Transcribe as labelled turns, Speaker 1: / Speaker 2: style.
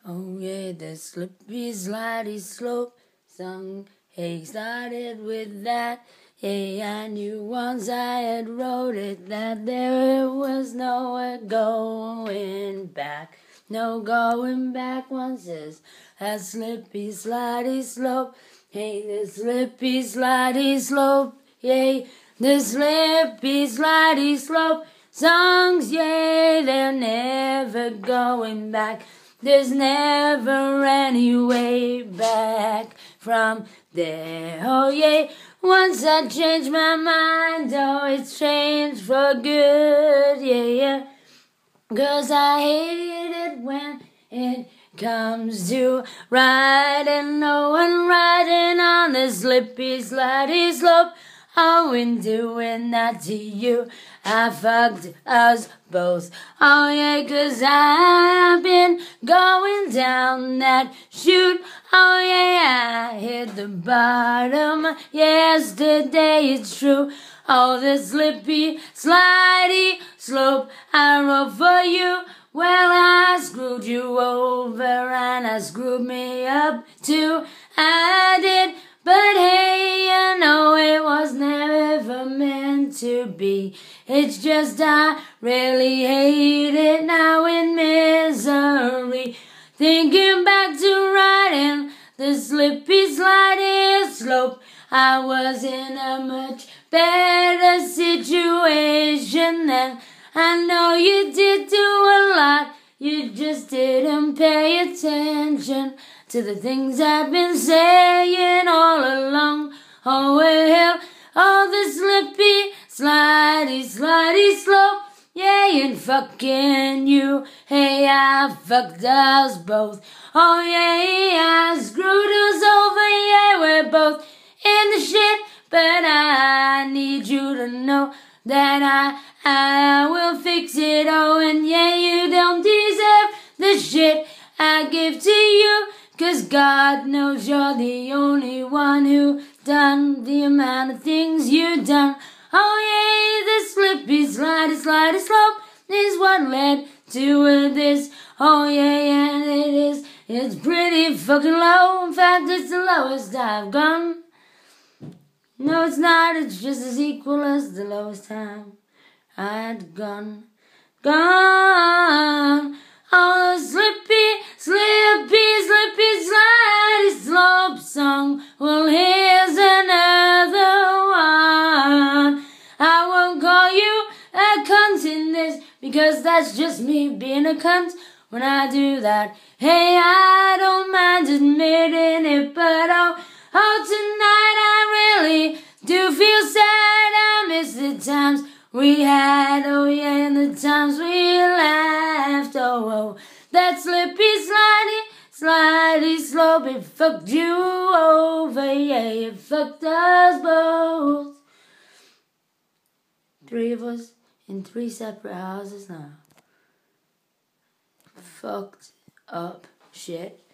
Speaker 1: Oh yeah, the slippy, slidey slope song. Hey, started with that. Hey, I knew once I had wrote it that there was nowhere going back. No going back once it's a slippy, slidey slope. Hey, the slippy, slidey slope. Yay, the slippy, slidey slope songs. Yay, they're never going back. There's never any way back from there. Oh yeah, once I changed my mind, oh it's changed for good, yeah. 'Cause I hate it when it comes to riding, no one riding on the slippy, slidey slope. Oh, in doing that to you, I fucked us both. Oh yeah, 'cause I've been going down that chute. Oh yeah, I hit the bottom yesterday, it's true. Oh, the slippy, slidey slope I wrote for you. Well, I screwed you over and I screwed me up too. I did, but hey, you know it was never meant to be. It's just I really hate it now in misery. Thinking back to riding the slippy, slidey slope, I was in a much better situation then. I know you did do a lot, you just didn't pay attention to the things I've been saying all along. Oh well, oh the slippy, slidey, slidey slope, yeah, and fucking you. Hey, I fucked us both. Oh yeah, I screwed us over, yeah, we're both in the shit. But I need you to know that I will fix it. Oh, and yeah, you don't deserve the shit I give to you. 'Cause God knows you're the only one who done the amount of things you done. Oh yeah, the slippy, slidey, slidey slope is what led to this. Oh yeah, and it's pretty fucking low. In fact, it's the lowest I've gone. No, it's not, it's just as equal as the lowest time I'd gone. Oh, slippy, slippy, slippy, slidey slope song. Well, here's another one. I won't call you a cunt in this, because that's just me being a cunt when I do that. Hey, I don't mind admitting it, but oh, tonight I really do feel sad. I miss the times we had, oh yeah, and the times we laughed, oh, that slippy, slidey, slidey slope, it fucked you over, yeah, it fucked us both. 3 of us in 3 separate houses now. Fucked up shit.